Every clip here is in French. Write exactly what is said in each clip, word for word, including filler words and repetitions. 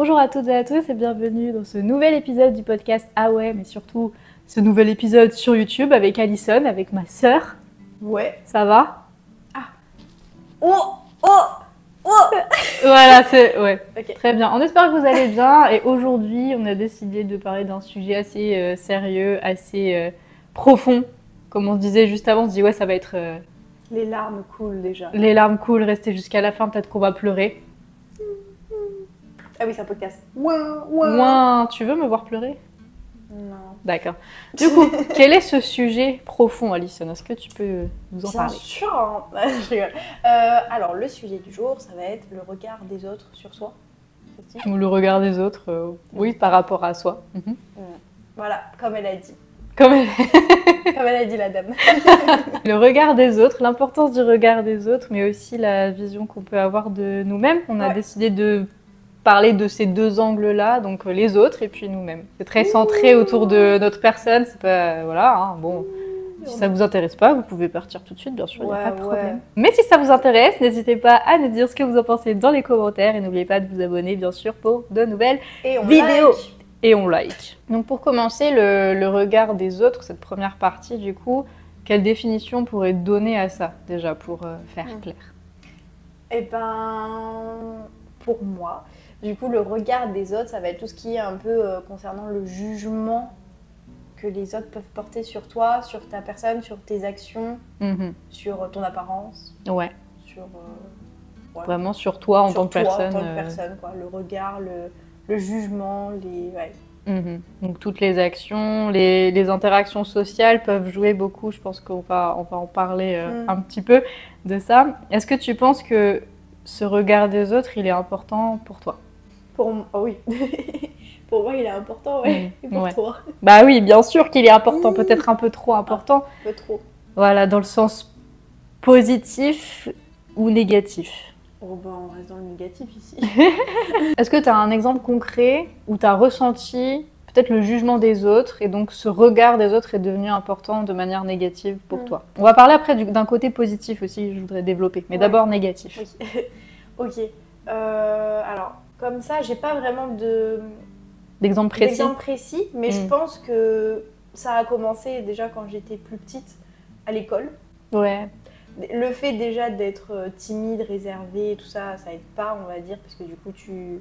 Bonjour à toutes et à tous et bienvenue dans ce nouvel épisode du podcast Ah ouais, mais surtout ce nouvel épisode sur YouTube avec Alison, avec ma sœur. Ouais. Ça va? Ah. Oh Oh Oh Voilà, c'est... Ouais, okay. Très bien. On espère que vous allez bien et aujourd'hui, on a décidé de parler d'un sujet assez euh, sérieux, assez euh, profond. Comme on se disait juste avant, on se dit ouais, ça va être... Euh... Les larmes coulent déjà. Les larmes coulent, restez jusqu'à la fin, peut-être qu'on va pleurer. Ah oui, c'est un podcast. Ouin, ouin. Ouin, tu veux me voir pleurer? Non. D'accord. Du coup, quel est ce sujet profond, Alison? Est-ce que tu peux nous en Bien parler? Bien sûr hein. Je rigole. Euh, alors, le sujet du jour, ça va être le regard des autres sur soi. Ou le regard des autres, euh, oui, par rapport à soi. Mm-hmm. Voilà, comme elle a dit. Comme elle... comme elle a dit la dame. Le regard des autres, l'importance du regard des autres, mais aussi la vision qu'on peut avoir de nous-mêmes. On a ouais. décidé de parler de ces deux angles-là, donc les autres et puis nous-mêmes. C'est très centré autour de notre personne, c'est pas... Voilà, hein, bon... Si ça vous intéresse pas, vous pouvez partir tout de suite, bien sûr, il ouais, n'y a pas de problème. Ouais. Mais si ça vous intéresse, n'hésitez pas à nous dire ce que vous en pensez dans les commentaires et n'oubliez pas de vous abonner, bien sûr, pour de nouvelles et on vidéos. Like. Et on like. Donc pour commencer, le, le regard des autres, cette première partie, du coup, quelle définition on pourrait donner à ça, déjà, pour euh, faire mmh. clair? Eh ben, pour moi, du coup, le regard des autres, ça va être tout ce qui est un peu euh, concernant le jugement que les autres peuvent porter sur toi, sur ta personne, sur tes actions, mmh. sur ton apparence. Ouais. Sur, euh, ouais. Vraiment sur toi en sur tant que toi, personne. En tant que euh... personne, quoi. Le regard, le, le jugement, les... Ouais. Mmh. Donc toutes les actions, les, les interactions sociales peuvent jouer beaucoup. Je pense qu'on va, on va en parler euh, mmh. un petit peu de ça. Est-ce que tu penses que ce regard des autres, il est important pour toi? Pour moi, oh oui. Pour moi, il est important, ouais. Mmh. Et pour ouais. toi? Bah oui, bien sûr qu'il est important, mmh. peut-être un peu trop important. Ah, un peu trop. Voilà, dans le sens positif ou négatif. Oh bah, on reste dans le négatif ici. Est-ce que tu as un exemple concret où tu as ressenti peut-être le jugement des autres et donc ce regard des autres est devenu important de manière négative pour mmh. toi? On va parler après d'un côté positif aussi, je voudrais développer, mais ouais. d'abord négatif. Oui. Ok. Euh, alors, comme ça, j'ai pas vraiment de... D'exemple précis. D'exemple précis, mais mmh. je pense que ça a commencé déjà quand j'étais plus petite à l'école. Ouais. Le fait déjà d'être timide, réservée, tout ça, ça aide pas, on va dire, parce que du coup, tu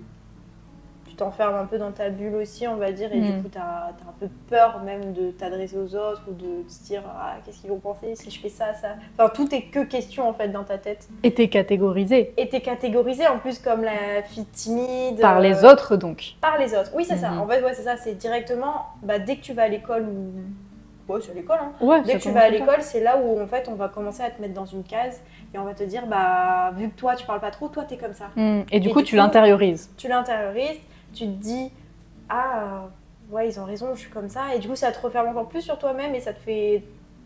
tu t'enfermes un peu dans ta bulle aussi, on va dire, et mmh. du coup, t'as as un peu peur même de t'adresser aux autres ou de te dire ah, qu'est-ce qu'ils vont penser si je fais ça, ça. Enfin, tout est que question en fait dans ta tête. Et t'es catégorisée. Et t'es catégorisée en plus comme la fille timide. Par euh... les autres donc. Par les autres, oui, c'est mmh. ça. En fait, ouais, c'est ça, c'est directement, bah, dès que tu vas à l'école ou. Ouais, c'est à l'école, hein. Ouais, dès que tu vas à l'école, c'est là où en fait on va commencer à te mettre dans une case et on va te dire bah vu que toi tu parles pas trop, toi t'es comme ça. Mmh. Et du et coup, du tu l'intériorises. Tu l'intériorises, tu te dis ah ouais ils ont raison, je suis comme ça, et du coup ça te referme encore plus sur toi-même et ça te fait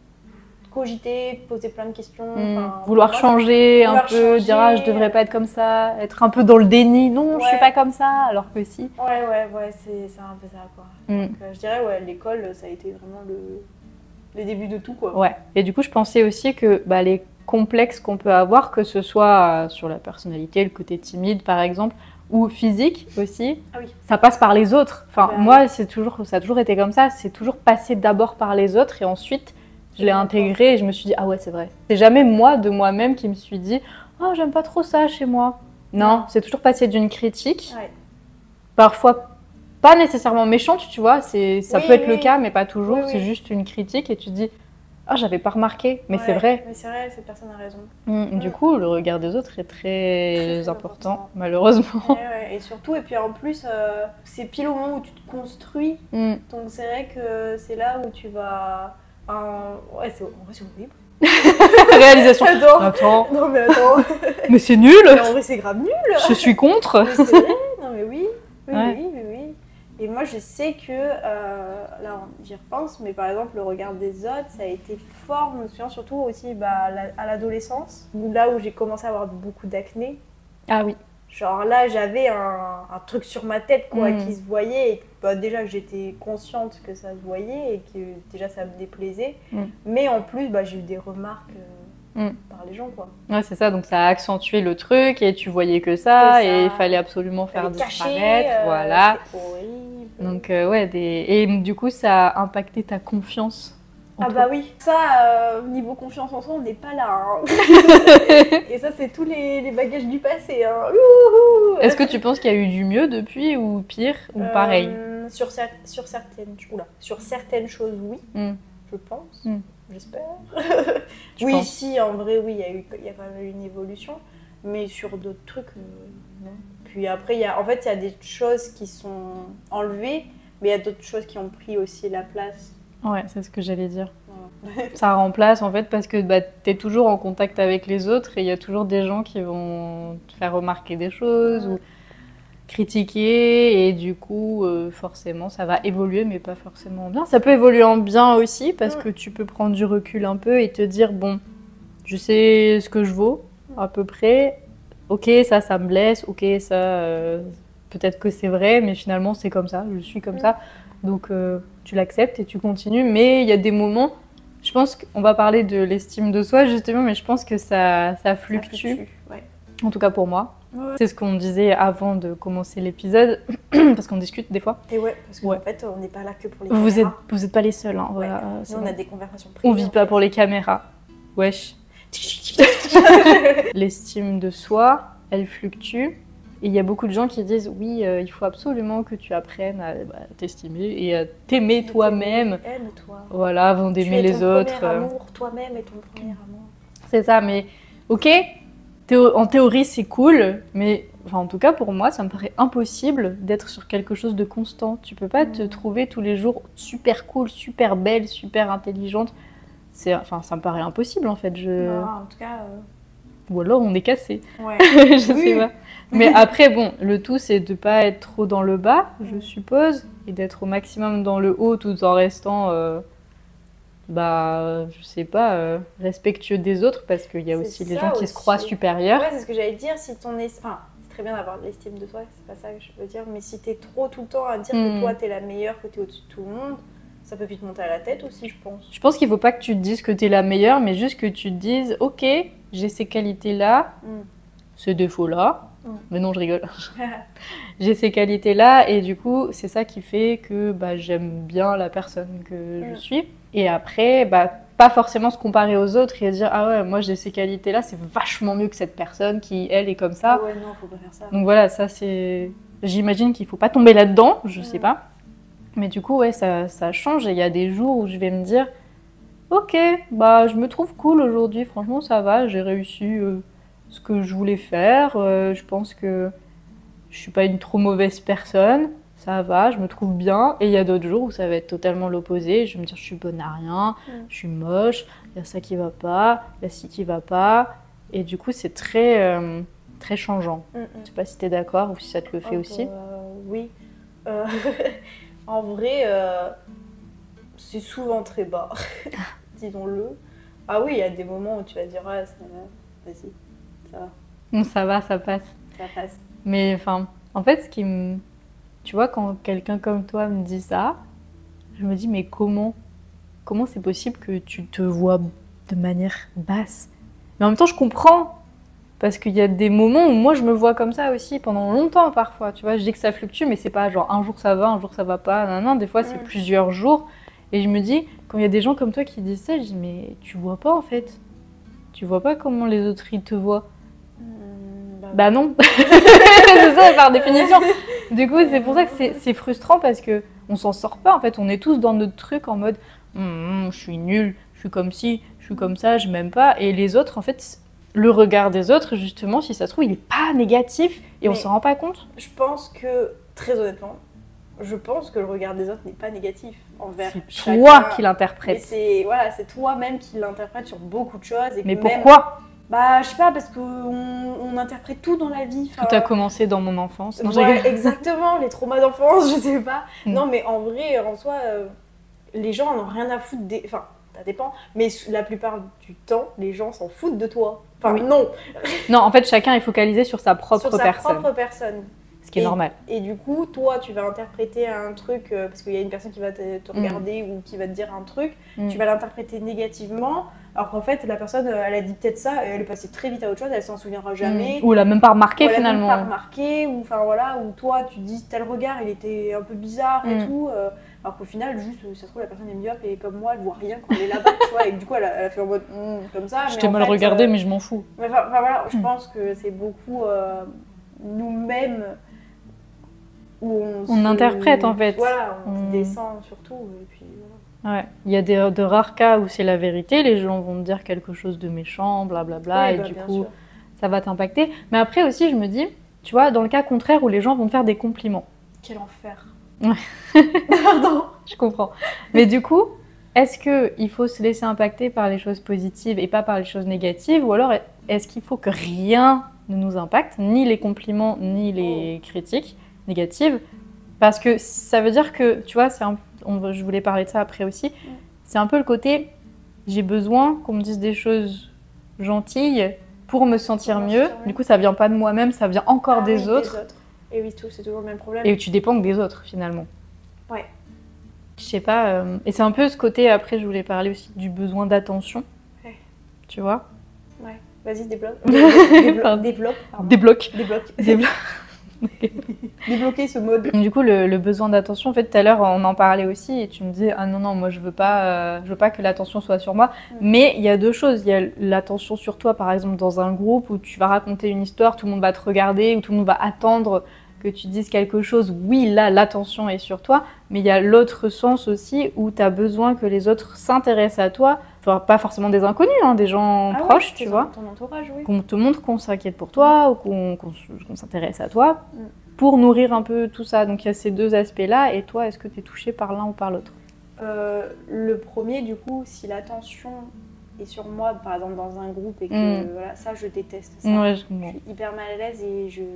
cogiter, poser plein de questions. Mmh. Vouloir moi, changer vouloir un peu, changer. Dire ah je devrais pas être comme ça, être un peu dans le déni, non ouais. je suis pas comme ça, alors que si. Ouais ouais ouais c'est un peu ça quoi. Mmh. Donc euh, je dirais ouais l'école ça a été vraiment le les débuts de tout quoi. Ouais. Et du coup je pensais aussi que bah, les complexes qu'on peut avoir, que ce soit sur la personnalité, le côté timide par exemple, ou physique aussi, ah oui. ça passe par les autres. Enfin bah, moi oui. c'est toujours, ça a toujours été comme ça, c'est toujours passé d'abord par les autres et ensuite je l'ai intégré et je me suis dit ah ouais c'est vrai. C'est jamais moi de moi-même qui me suis dit oh j'aime pas trop ça chez moi. Non, c'est toujours passé d'une critique, ouais. parfois pas nécessairement méchante, tu vois, ça oui, peut être oui. le cas mais pas toujours, oui, c'est oui. juste une critique et tu te dis ah oh, j'avais pas remarqué, mais ouais, c'est vrai. Mais c'est vrai, cette personne a raison. Mmh, mmh. Du coup le regard des autres est très, très important, important, malheureusement. Ouais, ouais. Et surtout, et puis en plus, euh, c'est pile au moment où tu te construis, mmh. donc c'est vrai que c'est là où tu vas... Euh, ouais, c'est horrible. Réalisation. Attends. attends. Non mais attends. Mais c'est nul. Mais en vrai, c'est grave nul. Je suis contre. Mais c'est vrai. Non mais oui. Oui, ouais. oui, oui, oui. Et moi, je sais que, euh, là, j'y repense, mais par exemple, le regard des autres, ça a été fort. Je me souviens surtout aussi bah, à l'adolescence, là où j'ai commencé à avoir beaucoup d'acné. Ah oui. Genre là, j'avais un, un truc sur ma tête quoi, mmh. qui se voyait. Et bah, déjà que j'étais consciente que ça se voyait et que déjà ça me déplaisait. Mmh. Mais en plus, bah, j'ai eu des remarques euh, mm. par les gens, quoi. Ouais, c'est ça, donc ça a accentué le truc et tu voyais que ça, ça. et il fallait absolument faire disparaître, caché, euh, voilà. Horrible. Donc euh, ouais, des... et du coup ça a impacté ta confiance. Ah bah oui, ça, euh, niveau confiance en soi, on n'est pas là. Hein. Et ça, c'est tous les, les bagages du passé. Hein. Est-ce que tu penses qu'il y a eu du mieux depuis ou pire ou euh, pareil? sur, cer sur, certaines... Oula. sur certaines choses, oui, mm. je pense, mm. j'espère. Oui, penses? Si, en vrai, oui, il y a, eu, il y a quand même eu une évolution. Mais sur d'autres trucs, euh, non. Puis après, il y a, en fait, il y a des choses qui sont enlevées, mais il y a d'autres choses qui ont pris aussi la place. Ouais, c'est ce que j'allais dire. Ouais. Ça remplace en fait parce que bah, tu es toujours en contact avec les autres et il y a toujours des gens qui vont te faire remarquer des choses ouais. ou critiquer et du coup euh, forcément ça va évoluer mais pas forcément bien. Ça peut évoluer en bien aussi parce ouais. que tu peux prendre du recul un peu et te dire bon, je sais ce que je vaux à peu près, ok ça ça me blesse, ok ça euh, peut-être que c'est vrai mais finalement c'est comme ça, je suis comme ouais. ça. Donc, euh, tu l'acceptes et tu continues. Mais il y a des moments, je pense qu'on va parler de l'estime de soi, justement, mais je pense que ça, ça fluctue. Ça fluctue ouais. En tout cas pour moi. Ouais. C'est ce qu'on disait avant de commencer l'épisode, parce qu'on discute des fois. Et ouais, parce qu'en ouais. fait, on n'est pas là que pour les caméras. Vous êtes, vous n'êtes pas les seuls. Hein, ouais. voilà, nous, on a des conversations privées. On vit pas pour les caméras. Wesh. L'estime de soi, elle fluctue. Et il y a beaucoup de gens qui disent oui, euh, il faut absolument que tu apprennes à bah, t'estimer et à t'aimer toi-même. Aime-toi. Voilà, avant d'aimer les autres. Tu es ton premier amour, toi-même et ton premier amour. C'est ça, mais ok, théo en théorie c'est cool, mais enfin, en tout cas pour moi, ça me paraît impossible d'être sur quelque chose de constant. Tu peux pas mmh. te trouver tous les jours super cool, super belle, super intelligente. Enfin, ça me paraît impossible en fait. Je... Non, en tout cas... Euh... Ou alors on est cassé. Ouais. je oui. sais pas. Mais après, bon, le tout, c'est de pas être trop dans le bas, je suppose, et d'être au maximum dans le haut tout en restant, euh, bah, je sais pas, euh, respectueux des autres, parce qu'il y a aussi les gens qui aussi. se croient supérieurs. Ouais, c'est ce que j'allais dire, si ton est... enfin, c'est très bien d'avoir de l'estime de soi, c'est pas ça que je veux dire, mais si t'es trop tout le temps à dire mmh. que toi, t'es la meilleure, que t'es au-dessus de tout le monde, ça peut vite monter à la tête aussi, je pense. Je pense qu'il faut pas que tu te dises que t'es la meilleure, mais juste que tu te dises, ok, j'ai ces qualités-là, mmh. ces défauts-là, mmh. mais non, je rigole. J'ai ces qualités-là, et du coup, c'est ça qui fait que bah, j'aime bien la personne que mmh. je suis. Et après, bah, pas forcément se comparer aux autres et dire, ah ouais, moi j'ai ces qualités-là, c'est vachement mieux que cette personne qui, elle, est comme ça. Ah ouais, non, faut pas faire ça. Donc voilà, ça c'est... J'imagine qu'il faut pas tomber là-dedans, je mmh. sais pas. Mais du coup, ouais, ça, ça change, et il y a des jours où je vais me dire, ok, bah, je me trouve cool aujourd'hui, franchement, ça va, j'ai réussi euh, ce que je voulais faire, euh, je pense que je suis pas une trop mauvaise personne, ça va, je me trouve bien. Et il y a d'autres jours où ça va être totalement l'opposé, je vais me dire, je suis bonne à rien, mmh. je suis moche, il y a ça qui va pas, il y a ci qui va pas, et du coup, c'est très, euh, très changeant. Mmh. Je sais pas si t'es d'accord ou si ça te le fait oh, aussi. Euh, oui. Euh, en vrai, euh, c'est souvent très bas. Disons-le. Ah oui, il y a des moments où tu vas dire ah, ça va, vas-y, ça va. Bon, ça va, ça passe. Ça passe. Mais enfin, en fait, ce qui me... Tu vois, quand quelqu'un comme toi me dit ça, je me dis, mais comment Comment c'est possible que tu te vois de manière basse? Mais en même temps, je comprends. Parce qu'il y a des moments où moi, je me vois comme ça aussi, pendant longtemps parfois. Tu vois, je dis que ça fluctue, mais c'est pas genre un jour ça va, un jour ça va pas. Non, non, des fois, c'est mmh. plusieurs jours. Et je me dis, quand il y a des gens comme toi qui disent ça, je dis, mais tu vois pas en fait. Tu vois pas comment les autres ils te voient. Mmh, bah, bah non. C'est ça par définition. Du coup, c'est pour ça que c'est frustrant parce qu'on s'en sort pas en fait. On est tous dans notre truc en mode, mmh, je suis nulle, je suis comme ci, je suis comme ça, je m'aime pas. Et les autres, en fait, le regard des autres, justement, si ça se trouve, il est pas négatif et mais on s'en rend pas compte. Je pense que, très honnêtement, je pense que le regard des autres n'est pas négatif envers C'est toi qui l'interprètes. C'est voilà, c'est toi-même qui l'interprète sur beaucoup de choses. Et mais que pourquoi même, Bah, je sais pas, parce qu'on on interprète tout dans la vie. Tout a commencé dans mon enfance. Non, ouais, exactement, les traumas d'enfance, je sais pas. Mm. Non, mais en vrai, en soi, euh, les gens n'ont rien à foutre des... Enfin, ça dépend, mais la plupart du temps, les gens s'en foutent de toi. Enfin, oui. non. Non, en fait, chacun est focalisé sur sa propre sur sa personne. propre personne. Ce qui est et, normal. Et du coup, toi, tu vas interpréter un truc, euh, parce qu'il y a une personne qui va te, te regarder mmh. ou qui va te dire un truc, mmh. tu vas l'interpréter négativement, alors qu'en fait, la personne, elle a dit peut-être ça, et elle est passée très vite à autre chose, elle s'en souviendra jamais. Mmh. Ou elle a même pas remarqué, ou elle finalement. Elle a même pas remarqué, ou enfin voilà, ou toi, tu dis tel regard, il était un peu bizarre et mmh. tout, euh, alors qu'au final, juste, ça se trouve, la personne est myope, et comme moi, elle voit rien quand elle est là-bas, tu vois, et du coup, elle a, elle a fait en mode mmh, comme ça. Je t'ai mal fait, regardé, euh, mais je m'en fous. Enfin voilà, je mmh. pense que c'est beaucoup euh, nous-mêmes où on, on se... interprète en fait. Voilà, on mmh. descend surtout, et puis voilà. Ouais, il y a des, de rares cas où c'est la vérité, les gens vont te dire quelque chose de méchant, blablabla, oui, et bah, du coup, sûr. ça va t'impacter. Mais après aussi, je me dis, tu vois, dans le cas contraire où les gens vont te faire des compliments. Quel enfer. Ouais. Pardon. Je comprends. Mais du coup, est-ce qu'il faut se laisser impacter par les choses positives et pas par les choses négatives, ou alors est-ce qu'il faut que rien ne nous impacte, ni les compliments, ni les oh. critiques négatives? Parce que ça veut dire que, tu vois, c'est un On, je voulais parler de ça après aussi, mmh. c'est un peu le côté j'ai besoin qu'on me dise des choses gentilles pour me sentir pour mieux. Du coup, ça vient pas de moi-même, ça vient encore ah, des, oui, autres. des autres. Et oui, tout, c'est toujours le même problème. Et tu dépends des autres finalement. Ouais. Je sais pas. Euh... Et c'est un peu ce côté, après, je voulais parler aussi du besoin d'attention. Ouais. Tu vois? Ouais. Vas-y, débloque. Débloque. Débloque. Débloque. Débloque. Débloque. Débloquer ce mode. Du coup, le, le besoin d'attention, en fait, tout à l'heure, on en parlait aussi et tu me disais, ah non, non, moi, je veux pas, euh, je veux pas que l'attention soit sur moi. Mm. Mais il y a deux choses. Il y a l'attention sur toi, par exemple, dans un groupe où tu vas raconter une histoire, tout le monde va te regarder, où tout le monde va attendre que tu dises quelque chose. Oui, là, l'attention est sur toi. Mais il y a l'autre sens aussi où tu as besoin que les autres s'intéressent à toi. Enfin, pas forcément des inconnus, hein, des gens ah proches, ouais, tu vois. Ton entourage, oui. Qu'on te montre qu'on s'inquiète pour toi ou qu'on qu'on, qu'on s'intéresse à toi mm. pour nourrir un peu tout ça. Donc il y a ces deux aspects-là. Et toi, est-ce que tu es touchée par l'un ou par l'autre? euh, Le premier, du coup, si l'attention est sur moi, par exemple dans un groupe, et que mm. voilà, ça, je déteste ça. Ouais, je, je suis hyper mal à l'aise et je,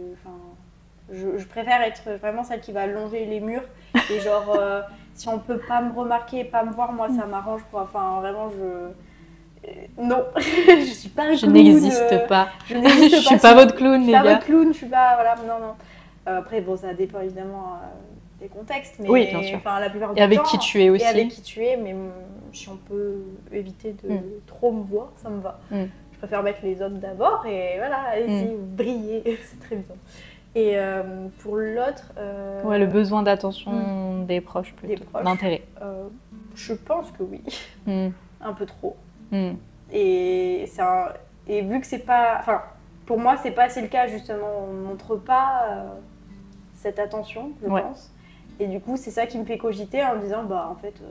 je, je préfère être vraiment celle qui va longer les murs. Et genre, euh, si on peut pas me remarquer, pas me voir, moi, ça m'arrange. Quoi. Enfin, vraiment, je... Non, je suis pas un je clown. N'existe euh, pas. Je n'existe pas. Je suis pas votre clown, les gars. Je suis pas votre clown, je suis pas... Voilà, non, non. Euh, après, bon, ça dépend évidemment euh, des contextes. Mais, oui, bien sûr. Enfin, la plupart du et avec temps, qui tu es aussi. Et avec qui tu es, mais si on peut éviter de mm. trop me voir, ça me va. Mm. Je préfère mettre les autres d'abord et voilà, allez-y, mm. briller, c'est très bien. Et euh, pour l'autre... Euh... Ouais, le besoin d'attention mm. des proches plutôt, d'intérêt. Euh, je pense que oui, mm. un peu trop. Mm. Et, un... et vu que c'est pas... Enfin, pour moi, c'est pas assez le cas, justement. On ne montre pas euh, cette attention, je ouais. pense. Et du coup, c'est ça qui me fait cogiter en me disant, bah, en fait... Euh,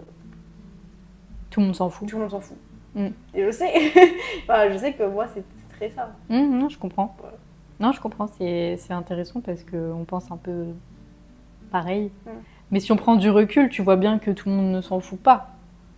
tout le monde s'en fout. Tout le monde s'en fout. Mm. Et je sais. Enfin, je sais que moi, c'est très ça. Mm, non, je comprends. Ouais. Non, je comprends. C'est intéressant parce qu'on pense un peu pareil. Mm. Mais si on prend du recul, tu vois bien que tout le monde ne s'en fout pas.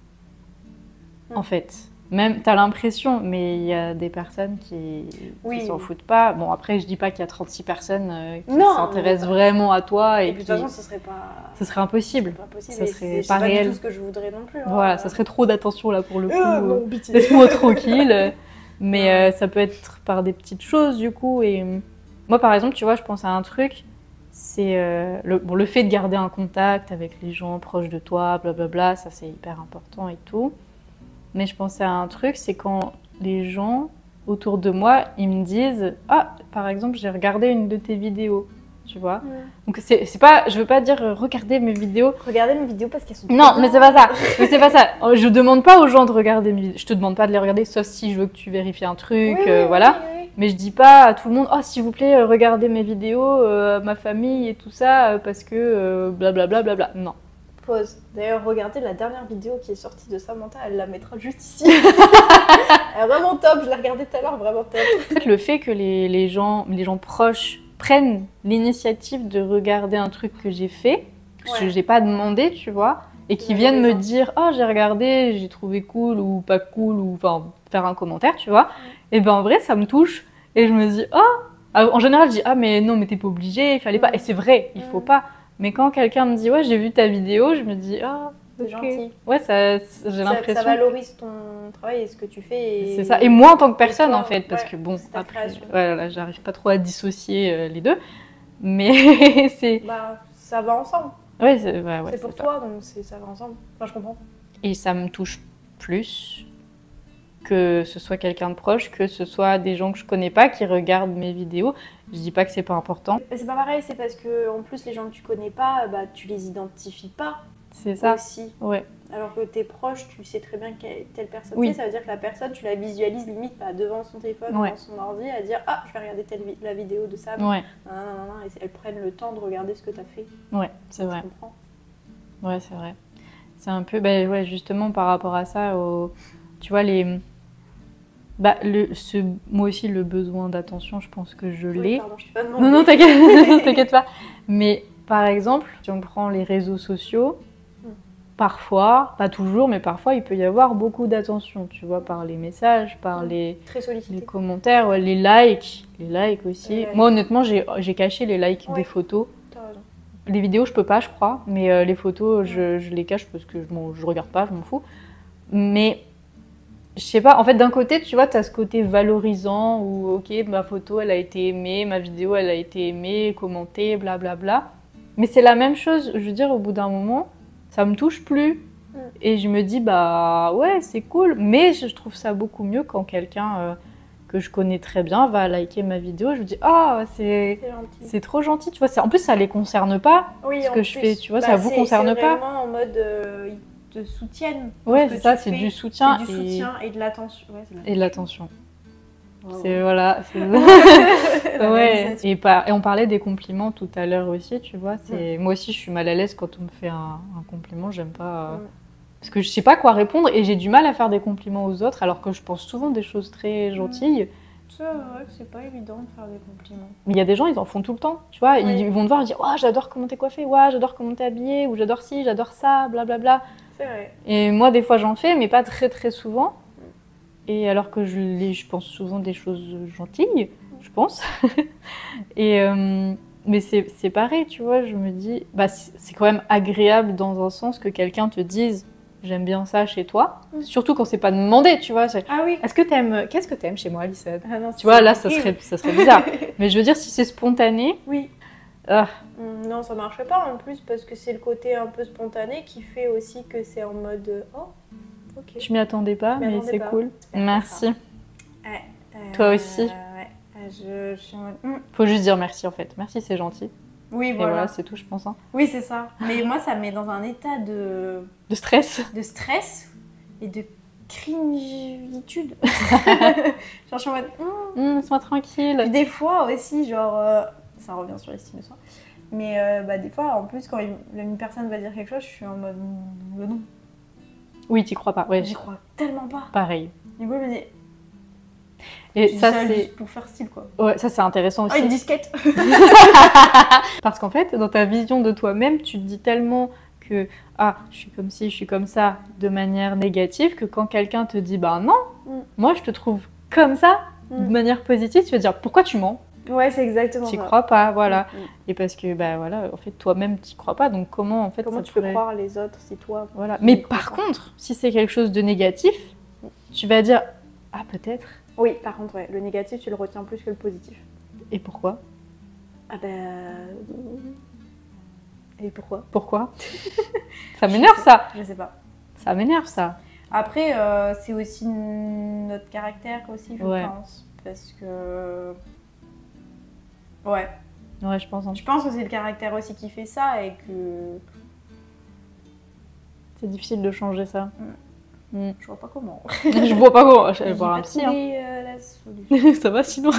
Mm. En fait. Même, t'as l'impression, mais il y a des personnes qui oui. s'en foutent pas. Bon, après, je dis pas qu'il y a trente-six personnes euh, qui s'intéressent vraiment à toi. Et, et puis, qui... de toute façon, ce serait pas... Ce serait impossible. Pas possible. Ça serait pas pas réel. C'est pas du tout ce que je voudrais non plus. Hein. Voilà, ça serait trop d'attention là pour le coup. Euh, bon, pitié. Laisse-moi tranquille. Mais ouais. euh, ça peut être par des petites choses, du coup. Et moi, par exemple, tu vois, je pense à un truc. C'est euh, le, bon, le fait de garder un contact avec les gens proches de toi, blablabla, ça c'est hyper important et tout. Mais je pensais à un truc, c'est quand les gens autour de moi, ils me disent « Ah, par exemple, j'ai regardé une de tes vidéos. » Tu vois ouais. Donc c'est pas, je veux pas dire « Regardez mes vidéos. » Regardez mes vidéos parce qu'elles sont... Non, mais c'est pas ça. Mais c'est pas ça. Je demande pas aux gens de regarder mes vidéos. Je te demande pas de les regarder, sauf si je veux que tu vérifies un truc, oui, euh, oui, voilà. Oui, oui. Mais je dis pas à tout le monde « Oh, s'il vous plaît, regardez mes vidéos, euh, ma famille et tout ça, euh, parce que euh, blablabla. Bla, bla. » Non. Pause. D'ailleurs, regardez la dernière vidéo qui est sortie de Samantha, elle la mettra juste ici. Elle est vraiment top, je l'ai regardée tout à l'heure, vraiment top. En fait, le fait que les, les, gens, les gens proches prennent l'initiative de regarder un truc que j'ai fait, ouais. que j'ai pas demandé, tu vois, et qui viennent me dire « Oh, j'ai regardé, j'ai trouvé cool ou pas cool » ou enfin faire un commentaire, tu vois. Ouais. Et ben en vrai, ça me touche. Et je me dis « Oh !» En général, je dis « Ah, mais non, mais t'es pas obligé, il fallait pas. » Et c'est vrai, il faut pas. Mais quand quelqu'un me dit « Ouais, j'ai vu ta vidéo », je me dis « Ah, c'est okay. gentil. » Ouais, j'ai l'impression... Ça valorise ton travail et ce que tu fais. Et... C'est ça. Et moi en tant que personne, toi, en fait, parce ouais, que bon, après, ouais, là, j'arrive pas trop à dissocier euh, les deux. Mais c'est... Bah, ça va ensemble. Ouais, c'est ouais, ouais, c'est pour ça. toi, donc ça va ensemble. Enfin, je comprends. Et ça me touche plus que ce soit quelqu'un de proche, que ce soit des gens que je connais pas qui regardent mes vidéos. Je dis pas que c'est pas important. Mais c'est pas pareil, c'est parce que en plus les gens que tu connais pas, bah tu les identifies pas. C'est ça. Aussi. Ouais. Alors que tes proches, tu sais très bien quelle telle personne Oui. c'est. Ça veut dire que la personne, tu la visualises limite bah, devant son téléphone, Ouais. devant son ordi, à dire ah je vais regarder telle vi- la vidéo de Sam. Ouais. Nan, nan, nan, nan, et elles prennent le temps de regarder ce que tu as fait. Ouais, c'est vrai. Je comprends. Ouais, c'est vrai. C'est un peu, bah, ouais, justement par rapport à ça, au, tu vois, les. Bah, le, ce, moi aussi, le besoin d'attention, je pense que je Oui, l'ai. pardon, je t'ai pas demandé. Non, non, t'inquiète, t'inquiète pas. Mais par exemple, si on prend les réseaux sociaux, Mm. parfois, pas toujours, mais parfois, il peut y avoir beaucoup d'attention, tu vois, par les messages, par Mm. les, Très les sollicité. commentaires, ouais, les likes. Les likes aussi. Les likes. Moi, honnêtement, j'ai j'ai caché les likes Ouais. des photos. T'as raison. Les vidéos, je peux pas, je crois, mais euh, les photos, je, je les cache parce que je, m'en- je regarde pas, je m'en fous. Mais je sais pas, en fait, d'un côté, tu vois, tu as ce côté valorisant où, ok, ma photo, elle a été aimée, ma vidéo, elle a été aimée, commentée, blablabla. Mais c'est la même chose, je veux dire, au bout d'un moment, ça me touche plus. Mm. Et je me dis, bah ouais, c'est cool, mais je trouve ça beaucoup mieux quand quelqu'un euh, que je connais très bien va liker ma vidéo. Je me dis, ah, c'est. C'est gentil. C'est trop gentil, tu vois. c'est- En plus, ça les concerne pas, Oui, ce en que je plus, fais, tu vois, bah, ça vous c'est- concerne c'est pas. vraiment en mode euh, ils te soutiennent. dans Ouais, ce que c'est ça, tu c'est fais. du soutien, C'est du et... soutien et de l'attention. Ouais, c'est et de l'attention. Wow. C'est voilà. c'est- La ouais. réalisation. Et, par- et on parlait des compliments tout à l'heure aussi, tu vois. C'est moi aussi, je suis mal à l'aise quand on me fait un, un compliment. J'aime pas euh, Mm. parce que je sais pas quoi répondre et j'ai du mal à faire des compliments aux autres, alors que je pense souvent des choses très gentilles. C'est vrai que c'est pas évident de faire des compliments. Mais il y a des gens, ils en font tout le temps, tu vois. Oui. Ils vont te voir et dire, ouais, j'adore comment t'es coiffée, ouais, j'adore comment t'es habillée, ou j'adore ci, j'adore ça, blablabla. C'est vrai. Et moi, des fois, j'en fais, mais pas très très souvent. Et alors que je, les, je pense souvent des choses gentilles, je pense. et, euh, mais c'est c'est pareil, tu vois, je me dis, bah, c'est c'est quand même agréable dans un sens que quelqu'un te dise, j'aime bien ça chez toi. Mm. Surtout quand c'est pas demandé, tu vois. c'est, Ah oui. Est-ce que t'aimes, qu'est-ce que t'aimes chez moi, Alissade? Ah non, Tu vois, c'est là, ça horrible. serait, ça serait bizarre. Mais je veux dire, si c'est spontané, Oui. ah, Mm, Non, ça marcherait pas en plus parce que c'est le côté un peu spontané qui fait aussi que c'est en mode euh, oh, ok. je m'y attendais pas, Je m'y mais attendais c'est pas. cool. Super Merci. Ouais, euh, Toi aussi. Ouais, Euh, je, je suis en mode. mm. Faut juste dire merci en fait. Merci, c'est gentil. Oui, Et voilà. voilà, c'est tout, je pense. hein. Oui, c'est ça. Mais moi, ça me met dans un état de, De stress. de stress et de cringitude. Genre, je suis en mode. mm. Hum, Laisse-moi tranquille. Puis des fois aussi, genre, euh, ça revient sur l'estime de soi. Mais euh, bah, des fois, en plus, quand une, une personne va dire quelque chose, je suis en mode mm, non, Oui, t'y crois pas. Ouais, j'y crois tellement pas. pareil. Du coup, je me dis, Et je dis ça, ça c'est juste pour faire style quoi. ouais, ça, c'est intéressant Ah, aussi. une disquette. Parce qu'en fait, dans ta vision de toi-même, tu te dis tellement que ah, je suis comme ci, je suis comme ça, de manière négative, que quand quelqu'un te dit bah non, Mm. moi je te trouve comme ça, de Mm. manière positive, tu vas dire pourquoi tu mens? Ouais, c'est exactement T'y ça. crois pas, voilà. Mm, mm. Et parce que bah voilà, en fait toi-même t'y crois pas, donc comment en fait Comment ça tu peux pourrait- croire les autres si toi. Voilà. tu Mais n'y crois par pas. contre, si c'est quelque chose de négatif, tu vas dire ah peut-être. Oui, par contre, ouais, le négatif, tu le retiens plus que le positif. Et pourquoi? Ah ben. Et pourquoi? Pourquoi? Ça m'énerve ça. Je sais pas. Ça m'énerve ça. Après, euh, c'est aussi notre caractère aussi, je Ouais. pense. Parce que. Ouais. Ouais, je pense. hein. Je pense que c'est le caractère aussi qui fait ça et que. C'est difficile de changer ça. Mm. Je vois pas comment. Je vois pas comment. Je vais J'ai voir pas un psy. hein. trouvé, euh, la solution. Ça va sinon.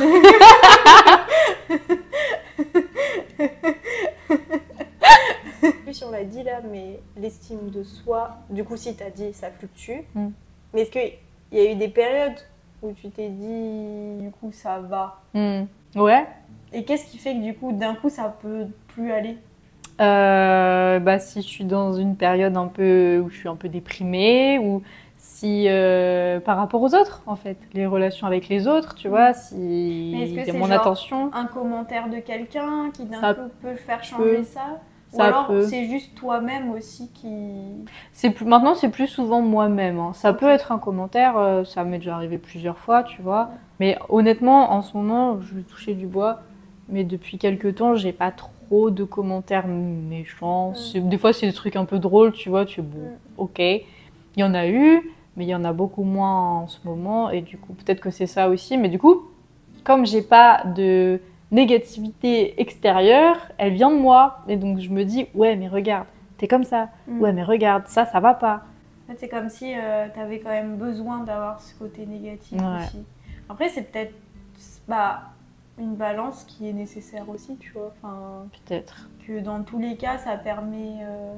Plus on l'a dit là, mais l'estime de soi, du coup, si t'as dit ça fluctue. Mm. Mais est-ce qu'il y a eu des périodes où tu t'es dit, du coup, ça va? Mm. Ouais. Et qu'est-ce qui fait que du coup, d'un coup, ça peut plus aller? Euh, bah, si je suis dans une période un peu où je suis un peu déprimée, ou si euh, par rapport aux autres, en fait, les relations avec les autres, tu vois, si Mais est-ce que il y a c'est mon genre attention, Un commentaire de quelqu'un qui d'un Ça coup peut faire changer peut. ça? Ou Ça alors peut. c'est juste toi-même aussi qui... c'est plus maintenant c'est plus souvent moi-même. hein. Ça Ok. peut être un commentaire, euh, ça m'est déjà arrivé plusieurs fois, tu vois. Mais honnêtement, en ce moment, je vais toucher du bois. mais depuis quelques temps, j'ai pas trop de commentaires méchants. Mm. Des fois, c'est des trucs un peu drôles, tu vois, tu es bon, mm. ok. Il y en a eu, mais il y en a beaucoup moins en ce moment, et du coup, peut-être que c'est ça aussi. Mais du coup, comme j'ai pas de négativité extérieure, elle vient de moi, et donc je me dis, ouais, mais regarde, t'es comme ça. Mm. Ouais, mais regarde, ça, ça va pas. En fait, c'est comme si euh, t'avais quand même besoin d'avoir ce côté négatif ouais. aussi. Après, c'est peut-être bah, une balance qui est nécessaire aussi, tu vois. Enfin, peut-être. Que dans tous les cas, ça permet euh,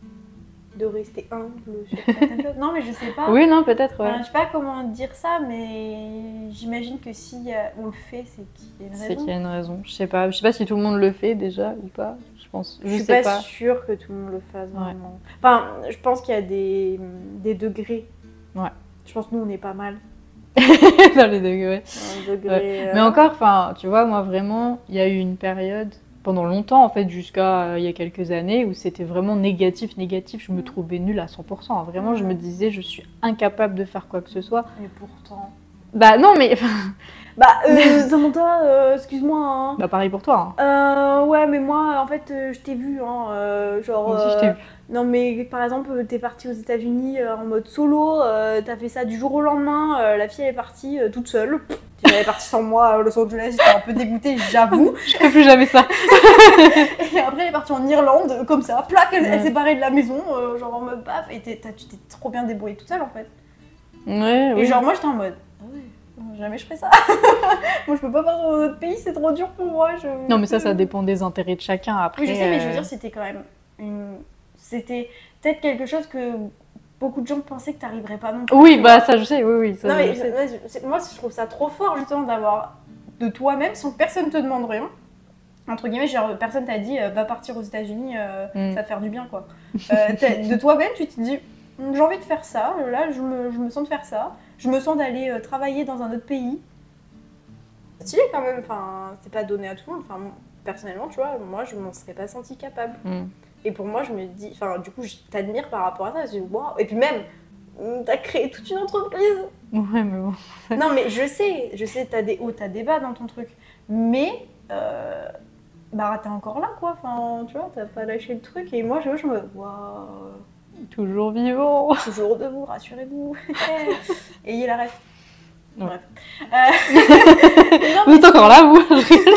de rester humble sur certaines choses. Non, mais je sais pas. Oui, non, peut-être, ouais. Enfin, je sais pas comment dire ça, mais j'imagine que si on le fait, c'est qu'il y a une raison. C'est qu'il y a une raison. Je sais pas. Je sais pas si tout le monde le fait déjà ou pas. Je pense. Je, je suis sais pas, pas sûre que tout le monde le fasse vraiment. Ouais. Enfin, je pense qu'il y a des, des degrés. Ouais. Je pense que nous, on est pas mal. Dans les degrés. Dans les degrés ouais. euh... Mais encore, enfin, tu vois, moi vraiment, il y a eu une période pendant longtemps, en fait, jusqu'à euh, il y a quelques années, où c'était vraiment négatif, négatif. Je me trouvais nulle à cent pour cent. Vraiment, je me disais, je suis incapable de faire quoi que ce soit. Et pourtant. Bah non, mais. Bah, euh, Samantha, euh, excuse-moi. Hein. Bah, pareil pour toi. Hein. Euh, ouais, mais moi, en fait, euh, je t'ai vu. Hein, euh, genre. Moi aussi, je t'ai vu. Non, mais par exemple, t'es partie aux États-Unis euh, en mode solo, euh, t'as fait ça du jour au lendemain. Euh, la fille, elle est partie euh, toute seule. Elle est partie sans moi à Los Angeles, j'étais un peu dégoûtée, j'avoue. Je ferai plus jamais ça. Et après, elle est partie en Irlande, comme ça, plaque, elle, ouais. elle s'est barrée de la maison, euh, genre en mode paf, et tu t'es trop bien débrouillée toute seule en fait. Ouais, et oui. genre, moi j'étais en mode, ah ouais, jamais je ferais ça. Moi je peux pas partir dans un autre pays, c'est trop dur pour moi. Je... Non, mais ça, ça dépend des intérêts de chacun après. Oui, je sais, euh... mais je veux dire, c'était quand même une. C'était peut-être quelque chose que. Beaucoup de gens pensaient que t'arriverais pas non plus. Oui, bah ça je sais, oui, oui. Ça, non, mais je sais. Je, moi je trouve ça trop fort justement d'avoir de toi-même sans que personne te demande rien. Entre guillemets, genre personne t'a dit euh, va partir aux États-Unis, euh, mm. ça va te faire du bien quoi. Euh, de toi-même, tu te dis j'ai envie de faire ça, là je me, je me sens de faire ça, je me sens d'aller euh, travailler dans un autre pays. Stylé quand même, enfin, c'est pas donné à tout le monde. Enfin, personnellement, tu vois, moi je m'en serais pas sentie capable. Mm. Et pour moi, je me dis, enfin, du coup, je t'admire par rapport à ça. Je dis, wow. Et puis même, t'as créé toute une entreprise. Ouais, mais bon. Non, mais je sais, je sais, t'as des hauts, t'as des bas dans ton truc. Mais, euh, bah, t'es encore là, quoi. Enfin, tu vois, t'as pas lâché le truc. Et moi, je, je me, waouh. Toujours vivant. Toujours debout, rassurez-vous. Ayez la ref. Ouais. Bref. Euh... Vous êtes encore là, vous?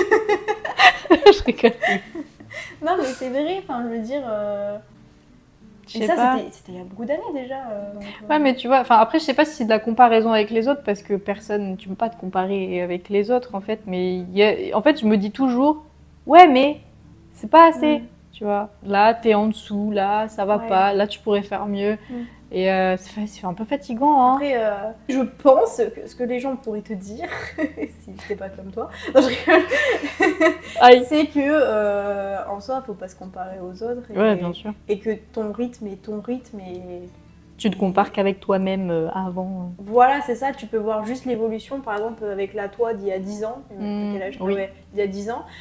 Je rigole. Non, mais c'est vrai, enfin, je veux dire. Euh... Je et ça, c'était il y a beaucoup d'années déjà. Euh, donc, euh... Ouais, mais tu vois, enfin, après, je sais pas si c'est de la comparaison avec les autres, parce que personne, tu peux pas te comparer avec les autres, en fait. Mais y a... en fait, je me dis toujours, ouais, mais c'est pas assez, mm. tu vois. Là, t'es en dessous, là, ça va ouais. pas, là, tu pourrais faire mieux. Mm. Et euh, c'est un peu fatigant. Hein. Après, euh, je pense que ce que les gens pourraient te dire, si t'es pas comme toi, non, je rigole, c'est que euh, en soi, faut pas se comparer aux autres. Et, ouais, bien sûr. Et que ton rythme est ton rythme et tu te compares qu'avec toi-même euh, avant. Voilà, c'est ça. Tu peux voir juste l'évolution, par exemple, avec la toi d'il y a dix ans. Mmh, quel âge oui. ouais, il y a dix ans.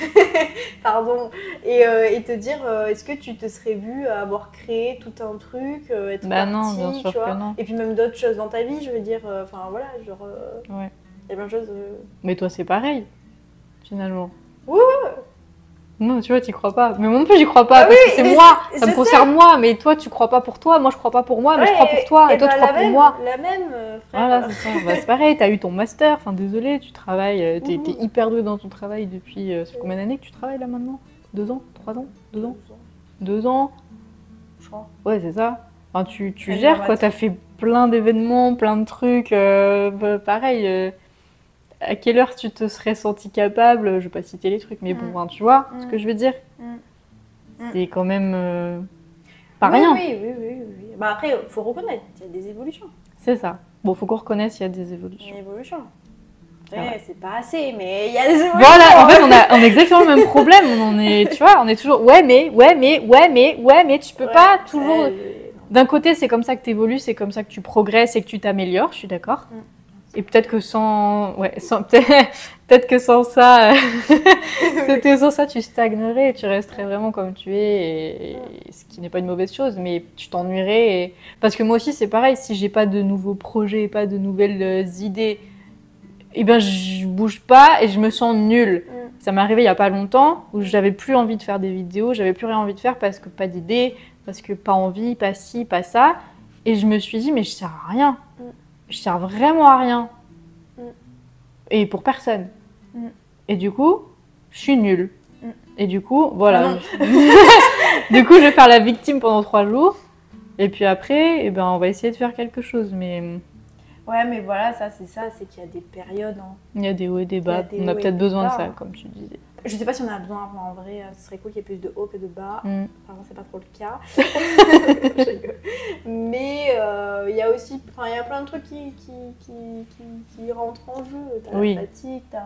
Pardon. Et, euh, et te dire, euh, est-ce que tu te serais vu avoir créé tout un truc, euh, être bah partie, non, bien sûr tu vois, que non. et puis même d'autres choses dans ta vie, je veux dire, enfin euh, voilà, genre, euh, ouais. il y a plein de choses. Euh... Mais toi, c'est pareil, finalement. Oui, oui, oui. Non, tu vois, t'y crois pas. Mais moi non plus, j'y crois pas. Ah parce oui, que c'est moi, ça me concerne sais. moi. Mais toi, tu crois pas pour toi. Moi, je crois pas pour moi. Mais ouais, je crois pour toi. Et, et toi, bah, tu crois même, pour moi. La même, euh, frère. Voilà, c'est ça. Bah, c'est pareil, t'as eu ton master. Enfin, désolé, tu travailles. T'es mmh. hyper douée dans ton travail depuis. Euh, ça fait combien d'années que tu travailles là maintenant? Deux ans? Trois ans? Deux ans? Deux ans? Je crois. Ouais, c'est ça. Enfin, tu, tu gères quoi. T'as fait plein d'événements, plein de trucs. Euh, bah, pareil. Euh, à quelle heure tu te serais senti capable? Je vais pas citer les trucs, mais bon, mmh. hein, tu vois mmh. ce que je veux dire. Mmh. C'est quand même euh, pas oui, rien. Oui, oui, oui, oui. Bah après, il faut reconnaître, il y a des évolutions. C'est ça. Bon, faut qu'on reconnaisse qu'il y a des évolutions. Une évolution. Ouais, c'est pas assez, mais il y a des évolutions. Voilà, en fait, on a, on a exactement le même problème. On est, tu vois, on est toujours, ouais, mais, ouais, mais, ouais, mais, ouais, mais, tu peux ouais, pas toujours. Ouais, d'un côté, c'est comme ça que tu évolues, c'est comme ça que tu progresses et que tu t'améliores, je suis d'accord. Mm. Et peut-être que sans, ouais, sans, peut-être que sans ça, peut-être sans ça, tu stagnerais et tu resterais vraiment comme tu es, et, et, ce qui n'est pas une mauvaise chose, mais tu t'ennuierais. Et... Parce que moi aussi, c'est pareil, si j'ai pas de nouveaux projets, pas de nouvelles idées, eh ben, je bouge pas et je me sens nulle. Ça m'est arrivé il y a pas longtemps où j'avais plus envie de faire des vidéos, j'avais plus rien envie de faire parce que pas d'idées, parce que pas envie, pas ci, pas ça. Et je me suis dit, mais je sers à rien. Mm. Je sers vraiment à rien. Mm. Et pour personne. Mm. Et du coup, je suis nulle. Mm. Et du coup, voilà. Ah du coup, je vais faire la victime pendant trois jours. Et puis après, eh ben, on va essayer de faire quelque chose. Mais... Ouais, mais voilà, ça, c'est ça, c'est qu'il y a des périodes. Hein. Il y a des hauts et des bas. Des on a peut-être besoin bas, de ça, hein. Comme tu disais. Je sais pas si on a besoin, en vrai, ce serait cool qu'il y ait plus de hauts que de bas. Mm. Enfin, c'est pas trop le cas. Mais euh, il y a aussi, enfin, il y a plein de trucs qui, qui, qui, qui, qui rentrent en jeu. T'as oui. la fatigue, t'as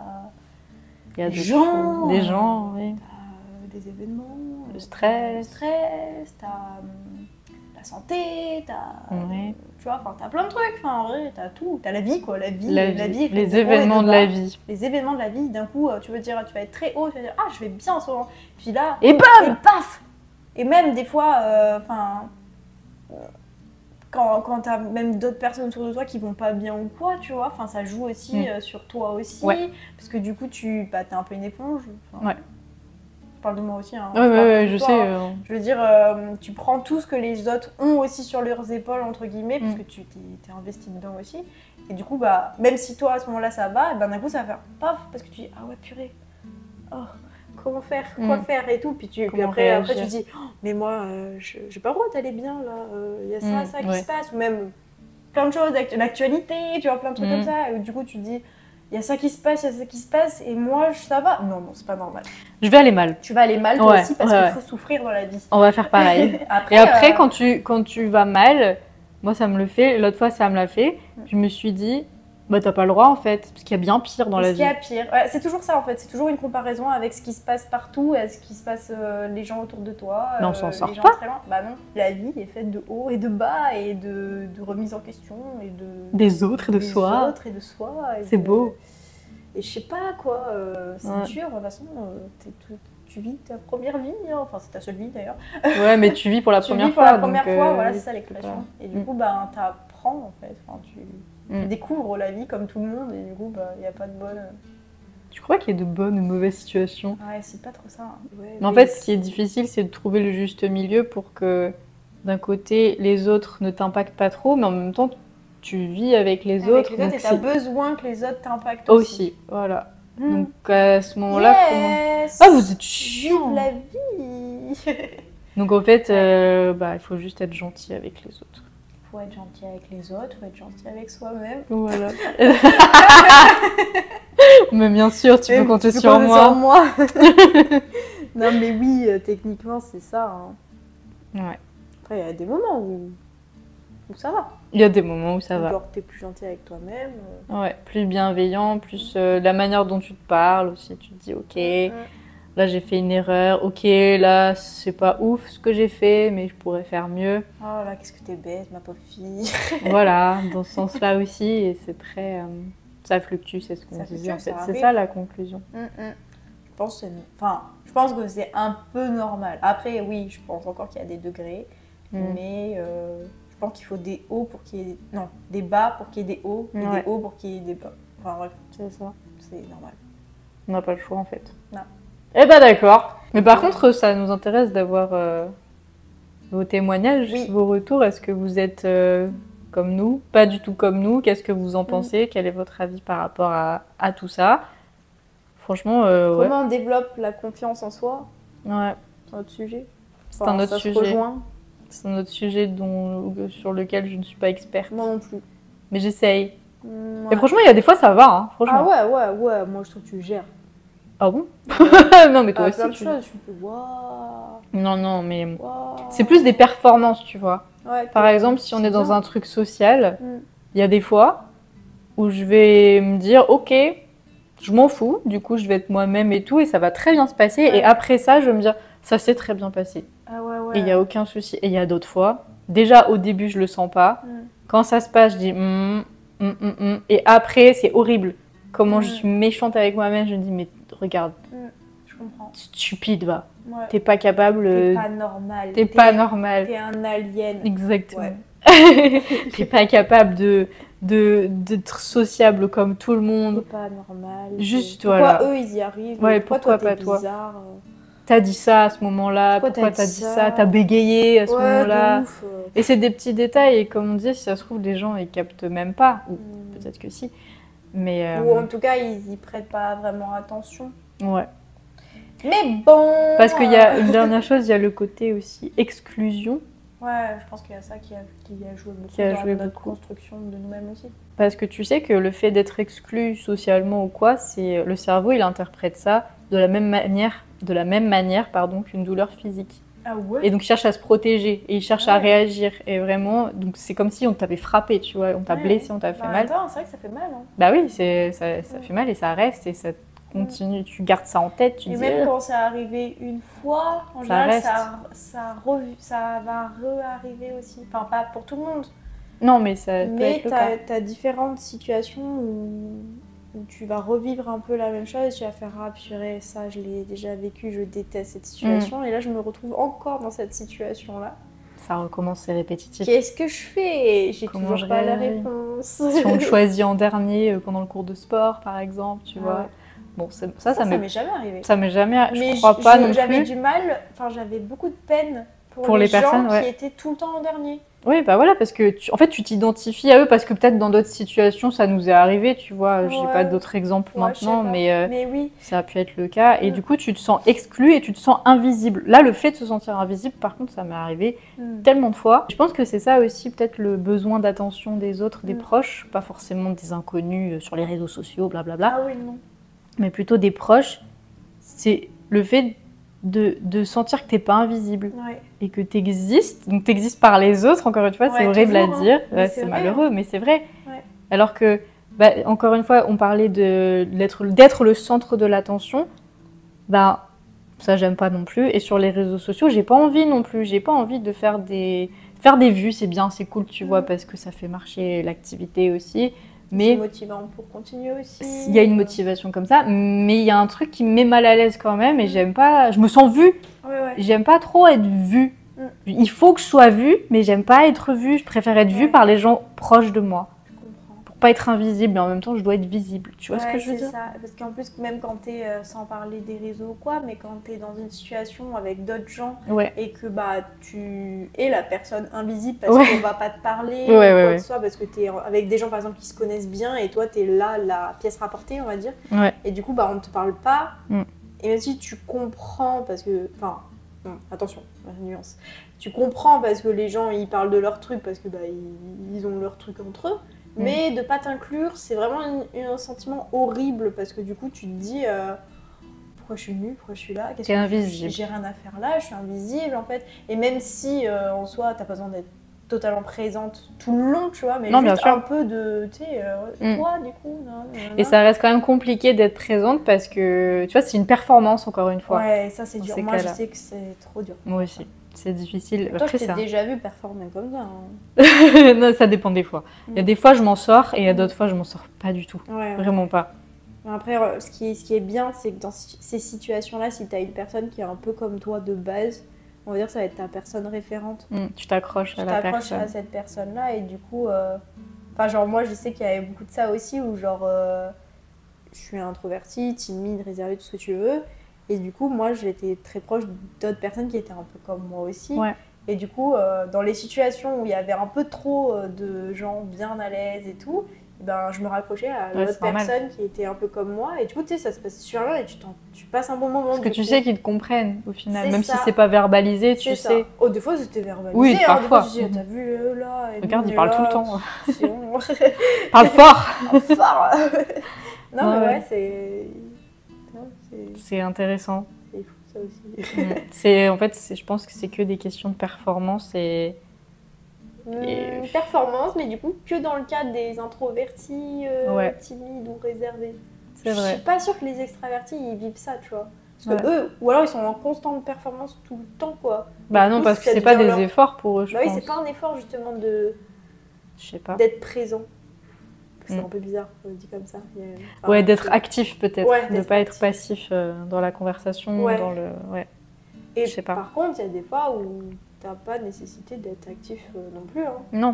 il y a des gens, des gens, oui. T'as des événements, le stress, le stress, t'as la santé, t'as, oui. tu vois, enfin, t'as plein de trucs. Enfin, en vrai, t'as tout, t'as la vie, quoi, la vie, la, la vie, vie les événements de, de la vie, les événements de la vie. D'un coup, tu veux dire, tu vas être très haut, tu vas dire, ah, je vais bien en ce moment. Puis là, et bam, et paf. Et même des fois, enfin. Euh, Quand, quand t'as même d'autres personnes autour de toi qui vont pas bien ou quoi, tu vois, enfin ça joue aussi mmh. euh, sur toi aussi, ouais. parce que du coup tu bah, t'es un peu une éponge. Ouais. Je parle de moi aussi, hein. Ouais, ouais, ouais, je toi, sais. Hein. Euh... Je veux dire, euh, tu prends tout ce que les autres ont aussi sur leurs épaules, entre guillemets, parce mmh. que tu t'es, t'es investi dedans aussi. Et du coup, bah, même si toi à ce moment-là ça va, ben, d'un coup ça va faire paf, parce que tu dis, ah ouais, purée, oh. Comment faire, quoi mmh. faire et tout, puis, tu, puis après, après tu te dis, oh, mais moi euh, je j'ai pas le droit d'aller bien là, il euh, y a ça, mmh, ça qui ouais. se passe, ou même plein de choses, l'actualité, tu vois, plein de trucs mmh. comme ça, et du coup tu te dis, il y a ça qui se passe, il y a ça qui se passe, et moi ça va. Non, non, c'est pas normal. Je vais aller mal. Tu vas aller mal toi ouais, aussi, parce ouais, qu'il ouais. faut souffrir dans la vie. On va faire pareil. après, et après, euh... quand, tu, quand tu vas mal, moi ça me le fait, l'autre fois ça me l'a fait, mmh. je me suis dit, bah t'as pas le droit en fait, parce qu'il y a bien pire dans la vie. Il y a pire, ouais, c'est toujours ça en fait, c'est toujours une comparaison avec ce qui se passe partout, et ce qui se passe euh, les gens autour de toi. Mais on s'en euh, sort les gens pas. Très loin. Bah non, la vie est faite de haut et de bas, et de, de remise en question, et de... Des autres et de des soi. autres et de soi. Et c'est de... beau. Et je sais pas quoi, euh, c'est ouais. dur, de toute façon, euh, t'es tout... tu vis ta première vie, hein. Enfin c'est ta seule vie d'ailleurs. Ouais, mais tu vis pour la tu première vis fois. pour la première donc, fois, euh, voilà, c'est ça l'expression. Et du mm. coup, bah, t'apprends en fait, enfin, tu... Tu mmh. découvres la vie comme tout le monde, et du coup, il bah, n'y a pas de bonne... Tu crois qu'il y a de bonnes ou de mauvaises situations? Ouais, c'est pas trop ça. Ouais, mais en fait, ce qui est difficile, c'est de trouver le juste milieu pour que, d'un côté, les autres ne t'impactent pas trop, mais en même temps, tu vis avec les avec autres. Les autres et tu as besoin que les autres t'impactent aussi. Aussi, voilà. Mmh. Donc, à ce moment-là, yes comment... Ah, vous êtes chiant! Vive la vie. Donc, en fait, euh, bah, il faut juste être gentil avec les autres. Faut être gentil avec les autres, faut être gentil avec soi-même. Voilà. Mais bien sûr, tu peux compter tu sur, peux moi. sur moi. Non mais oui, euh, techniquement c'est ça. Hein. Ouais. Après il y a des moments où, où ça va. Il y a des moments où ça où va. Genre t'es plus gentil avec toi-même. Euh... Ouais, plus bienveillant, plus euh, la manière dont tu te parles aussi. Tu te dis ok. Ouais. Là, j'ai fait une erreur. Ok, là, c'est pas ouf ce que j'ai fait, mais je pourrais faire mieux. Oh là, qu'est-ce que t'es bête, ma pauvre fille. Voilà, dans ce sens-là aussi. Et c'est très... Euh, ça fluctue, c'est ce qu'on disait en fait. C'est ça la conclusion. Mm -mm. Je pense que c'est... Enfin, je pense que c'est un peu normal. Après, oui, je pense encore qu'il y a des degrés. Mm. Mais euh, je pense qu'il faut des hauts pour qu'il y ait... Des... Non, des bas pour qu'il y ait des hauts. Et ouais. des hauts pour qu'il y ait des bas. Enfin bref, c'est ça. C'est normal. On n'a pas le choix en fait. Non. Eh ben d'accord. Mais par contre, ça nous intéresse d'avoir euh, vos témoignages, oui. vos retours. Est-ce que vous êtes euh, comme nous? Pas du tout comme nous. Qu'est-ce que vous en pensez? mmh. Quel est votre avis par rapport à, à tout ça? Franchement, euh, comment ouais. on développe la confiance en soi? Ouais. C'est un autre sujet. C'est enfin, un autre sujet. C'est un autre sujet dont, sur lequel je ne suis pas experte. Moi non plus. Mais j'essaye. Mmh, ouais. Et franchement, il y a des fois, ça va. Hein, franchement. Ah ouais, ouais, ouais. Moi, je trouve que tu gères. Ah bon? Non, mais toi ah, aussi. Plein de tu... choses, tu peux voir. Non, non, mais wow. c'est plus des performances, tu vois. Ouais, par exemple, si on est dans bien. un truc social, il mm. y a des fois où je vais me dire, ok, je m'en fous, du coup, je vais être moi-même et tout, et ça va très bien se passer. Ouais. Et après ça, je vais me dire, ça s'est très bien passé. Ah ouais, ouais. Et il n'y a aucun souci. Et il y a d'autres fois, déjà au début, je le sens pas. Mm. Quand ça se passe, je dis, mm, mm, mm, mm. Et après, c'est horrible. Comment mm. je suis méchante avec moi-même, je me dis, mais regarde. Mm. Stupide, va. Ouais. T'es pas capable. T'es pas normal. T'es pas normal. T'es un alien. Exactement. Ouais. T'es pas capable de, de d'être sociable comme tout le monde. C'est pas normal. Juste, pourquoi voilà. eux, ils y arrivent? Ouais, pourquoi, pourquoi toi, pas t'es toi bizarre? T'as dit ça à ce moment-là, pourquoi, Pourquoi pourquoi t'as t'as dit dit ça, ça t'as bégayé à ce Ouais, moment-là. de ouf. Et c'est des petits détails, et comme on dit, si ça se trouve, les gens, ils captent même pas. Ou Hmm. peut-être que si. Mais, euh, Ou en tout cas, ils y prêtent pas vraiment attention. ouais. Mais bon. Parce qu'il y a une dernière chose, il y a le côté aussi exclusion. Ouais, je pense qu'il y a ça qui a, qui a joué beaucoup Qui a dans joué notre beaucoup. construction de nous-mêmes aussi. Parce que tu sais que le fait d'être exclu socialement ou quoi, c'est le cerveau, il interprète ça de la même manière, de la même manière, pardon, qu'une douleur physique. Ah ouais. Et donc il cherche à se protéger et il cherche Ouais. à réagir. Et vraiment, donc c'est comme si on t'avait frappé, tu vois, on t'a Ouais. blessé, on t'a fait Bah, mal. attends, c'est vrai que ça fait mal. Hein. Bah oui, c'est, ça, ça Ouais. fait mal et ça reste et ça continue. Tu gardes ça en tête, tu Et dis. même euh, quand c'est arrivé une fois, en Ça général, reste. ça, ça, revu- ça va re-arriver aussi. Enfin, pas pour tout le monde. Non, mais ça peut Mais être le cas. t'as as différentes situations où, où tu vas revivre un peu la même chose, tu vas faire ah purée, ça je l'ai déjà vécu, je déteste cette situation, Mm. et là je me retrouve encore dans cette situation-là. Ça recommence, c'est répétitif. Qu'est-ce que je fais? J'ai Comment toujours je pas la réagis? réponse. Si on te choisit en dernier euh, pendant le cours de sport, par exemple, tu Ah vois. ouais. Bon, c'est- ça, Ça, ça, ça m'est, m'est jamais arrivé. ça m'est jamais. Je Mais crois je- pas je- non j'avais plus. du mal, enfin j'avais beaucoup de peine pour, Pour les, les personnes, gens ouais. qui étaient tout le temps en dernier. Oui, bah voilà, parce que tu, en fait, tu t'identifies à eux parce que peut-être dans d'autres situations, ça nous est arrivé, tu vois. J'ai Ouais. pas d'autres exemples Ouais, je sais maintenant, pas. mais, euh, Mais oui. ça a pu être le cas. Et Mm. du coup, tu te sens exclu et tu te sens invisible. Là, le fait de se sentir invisible, par contre, ça m'est arrivé Mm. tellement de fois. Je pense que c'est ça aussi, peut-être le besoin d'attention des autres, des Mm. proches, pas forcément des inconnus euh, sur les réseaux sociaux, blablabla, Ah oui, non. mais plutôt des proches. C'est le fait de, de sentir que t'es pas invisible Ouais. et que t'existes. Donc t'existes par les autres, encore une fois, c'est Ouais, horrible toujours, à hein. dire, Mais Ouais, c'est c'est vrai, malheureux, mais c'est vrai. Ouais. Alors que, bah, encore une fois, on parlait de, d'être, d'être le centre de l'attention. Bah, ça, j'aime pas non plus. Et sur les réseaux sociaux, j'ai pas envie non plus. J'ai pas envie de faire des, faire des vues, c'est bien, c'est cool, tu Mm. vois, parce que ça fait marcher l'activité aussi. C'est Mais motivant pour continuer aussi. il y a une motivation comme ça, mais il y a un truc qui me met mal à l'aise quand même et j'aime pas. Je me sens vue. Ouais, ouais. J'aime pas trop être vue. Mm. Il faut que je sois vue, mais j'aime pas être vue. Je préfère être vue Ouais. par les gens proches de moi. Je comprends. Pour pas être invisible, mais en même temps, je dois être visible. Tu vois ce Ouais, que je veux c'est dire? ça. Parce qu'en plus, même quand t'es, euh, sans parler des réseaux ou quoi, mais quand t'es dans une situation avec d'autres gens Ouais. et que bah tu es la personne invisible parce Ouais. qu'on va pas te parler Ouais, ou ouais, quoi ouais. que ce soit, parce que t'es avec des gens par exemple qui se connaissent bien et toi t'es là la pièce rapportée, on va dire. Ouais. Et du coup, bah on te parle pas. Mm. Et même si tu comprends, parce que, enfin, non, attention, nuance. Tu comprends parce que les gens ils parlent de leur truc parce que bah ils, ils ont leur truc entre eux. Mm. Mais de pas t'inclure, c'est vraiment une- un sentiment horrible parce que du coup tu te dis euh, pourquoi je suis nue, pourquoi je suis là, qu'est-ce T'es que invisible. j'ai rien à faire là, je suis invisible en fait. Et même si euh, en soi t'as pas besoin d'être totalement présente tout le long, tu vois, mais Non, bien juste sûr. un peu de, tu sais, euh, Mm. toi du coup. Non, non, Et non. ça reste quand même compliqué d'être présente parce que, tu vois, c'est une performance encore une fois. Ouais, ça c'est Dans dur. ces Moi je cas-là. sais que c'est trop dur. Moi aussi. C'est difficile. Toi, Après, je t'ai ça... déjà vu performer comme ça. Hein. non, ça dépend des fois. Il y a Mm. des fois, je m'en sors et il y a Mm. d'autres fois, je m'en sors pas du tout. Ouais, ouais. Vraiment pas. Après, euh, ce qui est, ce qui est bien, c'est que dans si- ces situations-là, si tu as une personne qui est un peu comme toi de base, on va dire que ça va être ta personne référente. Mm, tu t'accroches Tu à la t'accroches personne. à cette personne-là et du coup... euh, Enfin, genre, moi, je sais qu'il y avait beaucoup de ça aussi où, genre, euh, je suis introvertie, timide, réservée, tout ce que tu veux. Et du coup, moi, j'étais très proche d'autres personnes qui étaient un peu comme moi aussi. Ouais. Et du coup, euh, dans les situations où il y avait un peu trop euh, de gens bien à l'aise et tout, eh ben, je me raccrochais à Ouais, l'autre c'est normal. personne qui était un peu comme moi. Et du coup, tu sais, ça se passe super bien et tu, t'en- tu passes un bon moment. Parce que du tu coup. sais qu'ils te comprennent au final. C'est Même ça. si c'est pas verbalisé, tu C'est ça. sais. Oh, des fois, c'était verbalisé. Oui, hein. parfois. Des fois, je dis, t'as vu euh, là et Regarde, nous, il parle là, tout le temps. si on- Parle fort. Fort. Non, Ouais, mais ouais. ouais, c'est. Non, c'est C'est intéressant. c'est fou ça aussi. Mm. C'est en fait, c'est- je pense que c'est que des questions de performance et Et- Hum, performance, mais du coup, que dans le cadre des introvertis, euh, Ouais. timides ou réservés. c'est Je vrai. suis pas sûre que les extravertis ils vivent ça, tu vois. Parce que Ouais. eux, ou alors ils sont en constante performance tout le temps, quoi. Bah du non, coup, parce que ça c'est pas devient des leur- efforts pour eux, je Bah oui, pense. c'est pas un effort justement de Je sais pas. d'être présent. C'est Mm. un peu bizarre, euh, dit comme ça. Il y a- enfin, Ouais, d'être c'est- actif peut-être, Ouais, de d'être pas être actif. passif euh, dans la conversation, Ouais. dans le. Ouais. Et je sais pas. par contre, il y a des fois où t'as pas nécessité d'être actif euh, non plus. Hein. Non.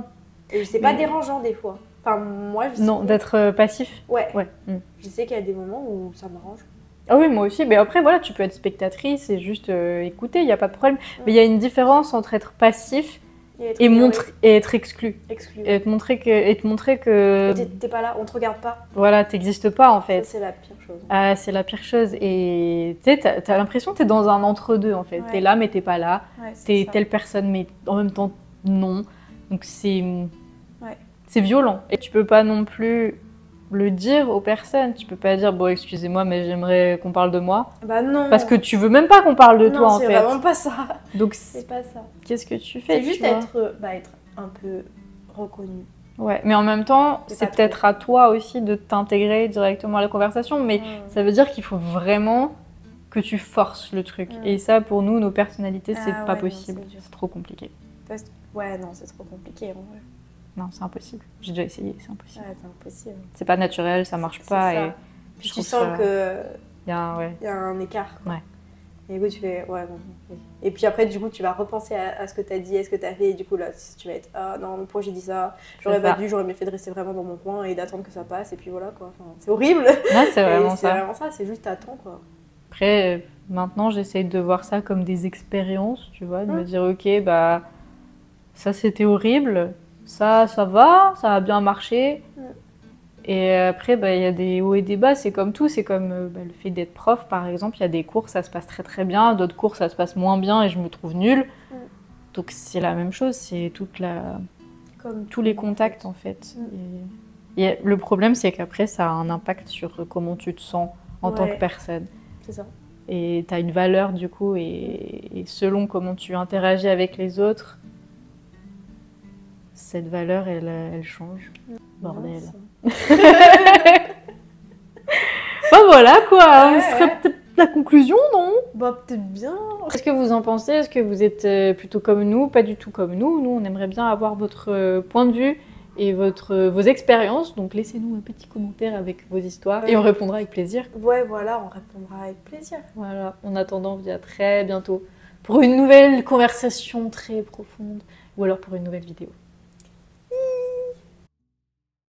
Et c'est pas Mais... dérangeant des fois. Enfin, moi, je sais... Non, d'être euh, passif. Ouais. Ouais. Mm. Je sais qu'il y a des moments où ça m'arrange. Ah oui, moi aussi. Mais après, voilà, tu peux être spectatrice et juste euh, écouter, il n'y a pas de problème. Mm. Mais il y a une différence entre être passif et, et, montre... et être exclu. Exclu. Et, te montrer que... et te montrer que... T'es pas là, on te regarde pas. Voilà, t'existes pas en fait. Ça, c'est la pire chose. Ah, c'est la pire chose. Et tu sais, t'as, t'as l'impression que t'es dans un entre-deux en fait. Ouais. T'es là, mais t'es pas là. Ouais, t'es ça. telle personne, mais en même temps, non. Donc c'est... Ouais. C'est violent. Et tu peux pas non plus le dire aux personnes. Tu peux pas dire, bon, excusez-moi, mais j'aimerais qu'on parle de moi. Bah non. Parce que tu veux même pas qu'on parle de non, toi, en fait. Non, c'est vraiment pas ça. Donc c'est pas ça. Qu'est-ce que tu fais? C'est juste être, bah, être un peu reconnu. Ouais, mais en même temps, c'est, c'est peut-être à toi aussi de t'intégrer directement à la conversation. Mais mmh. ça veut dire qu'il faut vraiment que tu forces le truc. Mmh. Et ça, pour nous, nos personnalités, c'est ah, pas ouais, possible. Non, c'est, c'est trop compliqué. Ouais, non, c'est trop compliqué en vrai. Non, c'est impossible. J'ai déjà essayé, c'est impossible. Ouais, c'est impossible. C'est pas naturel, ça marche c'est, pas. C'est et Puis tu sens ça... que il y a un, ouais. y a un écart. Quoi. Ouais. Et du coup, tu fais ouais, bon, oui. Et puis après, du coup, tu vas repenser à, à ce que tu as dit, à ce que tu as fait. Et du coup, là, tu vas être ah non, pourquoi j'ai dit ça? J'aurais pas dû, j'aurais mieux fait de rester vraiment dans mon coin et d'attendre que ça passe. Et puis voilà, quoi. Enfin, c'est horrible. Ouais, c'est vraiment c'est ça. C'est vraiment ça, c'est juste t'attends, quoi. Après, maintenant, j'essaye de voir ça comme des expériences, tu vois, de hum. me dire ok, bah. Ça, c'était horrible. Ça, ça va, ça a bien marché. Mm. Et après, bah, y a des hauts et des bas. C'est comme tout. C'est comme euh, bah, le fait d'être prof, par exemple. Il y a des cours, ça se passe très très bien. D'autres cours, ça se passe moins bien et je me trouve nulle. Mm. Donc, c'est la même chose. C'est toute la... comme tous les contacts, en fait. Mm. Et, et le problème, c'est qu'après, ça a un impact sur comment tu te sens en ouais. tant que personne. C'est ça. Et tu as une valeur, du coup. Et, et selon comment tu interagis avec les autres, cette valeur, elle, elle change. Bordel. Ben voilà quoi, ouais, ce serait ouais. peut-être la conclusion, non? Bah peut-être bien. Qu'est-ce que vous en pensez? Est-ce que vous êtes plutôt comme nous? Pas du tout comme nous. Nous, on aimerait bien avoir votre point de vue et votre, vos expériences. Donc laissez-nous un petit commentaire avec vos histoires ouais. et on répondra avec plaisir. Ouais, voilà, on répondra avec plaisir. Voilà, en attendant, on vous dit à très bientôt pour une nouvelle conversation très profonde ou alors pour une nouvelle vidéo.